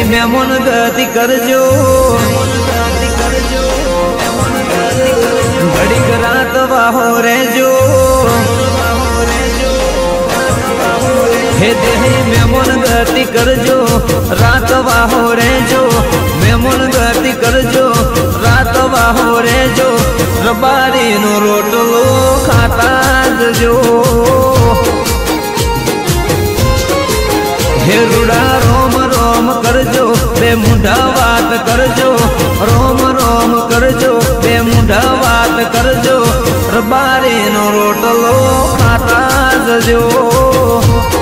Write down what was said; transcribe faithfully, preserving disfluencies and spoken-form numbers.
मेमोन गति करजो घड़ी रात वाहो रेजो हे देहे मेमोन गति करजो रात वाहो रेजो मेमोन गति करजो रात वाहो रेजो रबारी नो रोटलो खाता जो हे रुड़ा रोम रोम करजो बे मुंडा बात करजो रोम रोम करजो बे मुंडा बात करजो रबारी नो रोटलो खाता जो।